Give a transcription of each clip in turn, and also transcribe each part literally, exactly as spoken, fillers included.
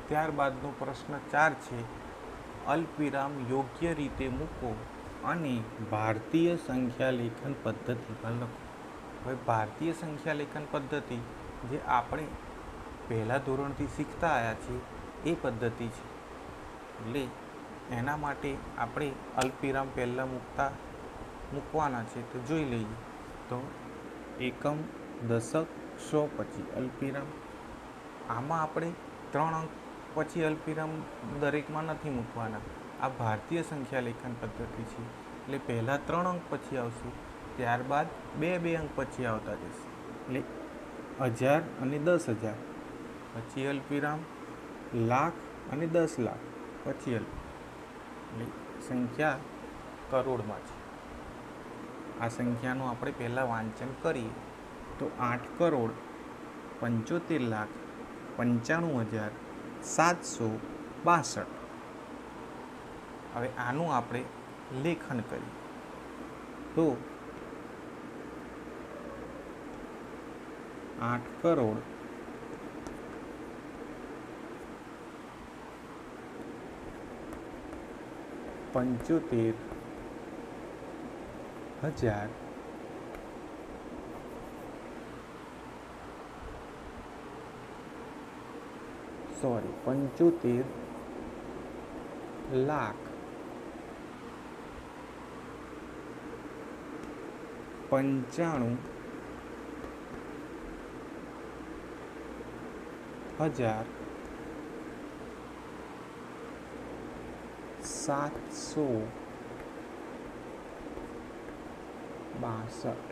ત્યારબાદનો પ્રશ્ન ચાર છે, અલ્પવિરામ યોગ્ય રીતે મૂકો અને ભારતીય સંખ્યા લેખન પદ્ધતિ પર લખો. હવે ભારતીય સંખ્યા લેખન પદ્ધતિ જે આપણે પહેલા ધોરણથી શીખતા આવ્યા છીએ એ પદ્ધતિ છે. એટલે એના માટે આપણે અલ્પવિરામ પહેલાં મૂકતા મૂકવાના છે. તો જોઈ લઈએ. તો એકમ, દશક, સો પછી અલ્પવિરામ. આમાં આપણે ત્રણ અંક પછી અલ્પવિરામ દરેકમાં નથી મૂકવાના. આ ભારતીય સંખ્યા લેખન પદ્ધતિ છે એટલે પહેલાં ત્રણ અંક પછી આવશે, ત્યારબાદ બે બે અંક પછી આવતા જશે. એટલે હજાર અને દસ હજાર પછી અલ્પવિરામ, લાખ અને દસ લાખ પછી અલ્પવિરામ. એટલે સંખ્યા કરોડમાં છે. આ સંખ્યાનું આપણે પહેલાં વાંચન કરીએ તો આઠ કરોડ પંચોતેર લાખ પંચાણું હજાર સાતસો બાસઠ. હવે આનું આપણે લેખન કરીએ તો આઠ કરોડ પંચોતેર હજાર સોરી પંચોતેર લાખ પંચાણું હજાર સાતસો બાસઠ.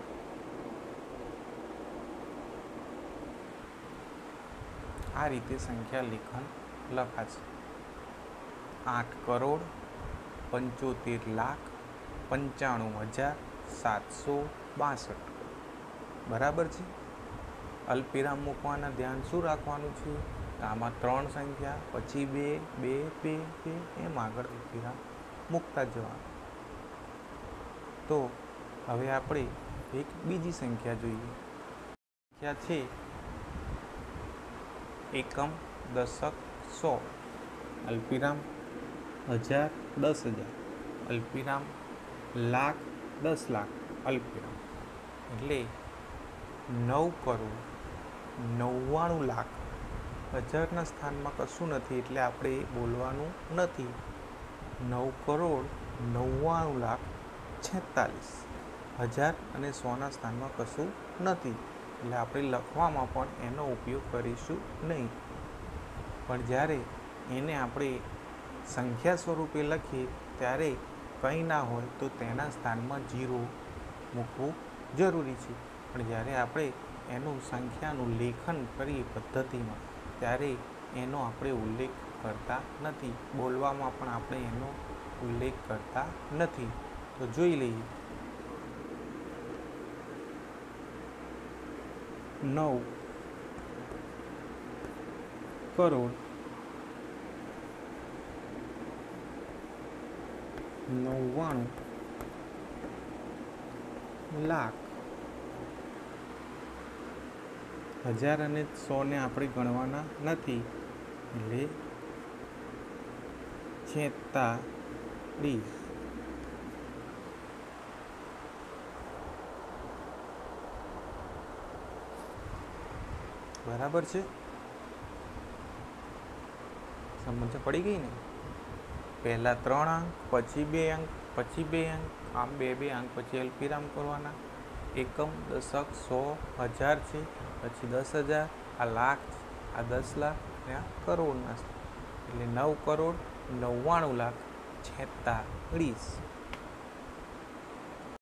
આ રીતે સંખ્યા લેખન લખાશે. આઠ કરોડ પંચોતેર લાખ પંચાણું હજાર સાતસો બાસઠ. બરાબર છે. અલ્પવિરામ મૂકવાના ધ્યાન શું રાખવાનું છે? આમાં ત્રણ સંખ્યા પછી બે બે બે બે એમ આગળ અલ્પવિરામ મૂકતા જવાનું. તો હવે આપણે એક બીજી સંખ્યા જોઈએ. સંખ્યા છે એકમ, દશક, સો. અલ્પવિરામ હજાર, દસ હજાર અલ્પવિરામ, લાખ, દસ લાખ અલ્પવિરામ. એટલે નવ કરોડ નવ્વાણું લાખ. હજારના સ્થાનમાં કશું નથી એટલે આપણે બોલવાનું નથી. નવ કરોડ નવ્વાણું લાખ છેતાલીસ. હજાર અને સોના સ્થાનમાં કશું નથી એટલે આપણે લખવામાં પણ એનો ઉપયોગ કરીશું નહીં. પણ જ્યારે એને આપણે સંખ્યા સ્વરૂપે લખીએ ત્યારે કંઈ ના હોય તો તેના સ્થાનમાં જીરો મૂકવું જરૂરી છે. પણ જ્યારે આપણે એનું સંખ્યાનું લેખન કરીએ પદ્ધતિમાં ત્યારે એનો આપણે ઉલ્લેખ કરતા નથી. બોલવામાં પણ આપણે એનો ઉલ્લેખ કરતા નથી. તો જોઈ લઈએ. નવ કરોડ નવ્વાણું લાખ. હજાર અને સોને આપણે ગણવાના નથી એટલે છેતાળીસ. બરાબર છે. સમજ પડી ગઈ ને? પહેલા ત્રણ અંક પછી બે અંક પછી બે અંક આમ બે બે અંક પછી અલ્પવિરામ કરવાના. એકમ, દશક, સો, હજાર છે પછી દસ હજાર, આ લાખ, આ દસ લાખ ને આ કરોડના. એટલે નવ કરોડ નવ્વાણું લાખ છેતાળીસ.